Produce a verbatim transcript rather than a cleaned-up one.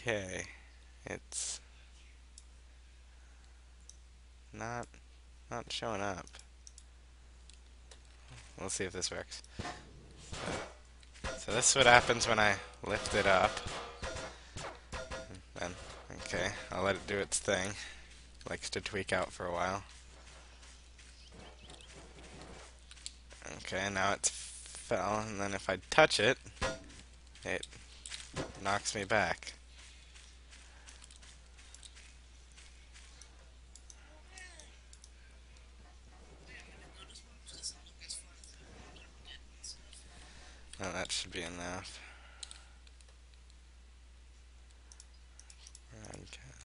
Okay, it's not not showing up. We'll see if this works. So this is what happens when I lift it up. Then, okay, I'll let it do its thing. Likes to tweak out for a while. Okay, now it's fell, and then if I touch it, it knocks me back. Oh, that should be enough.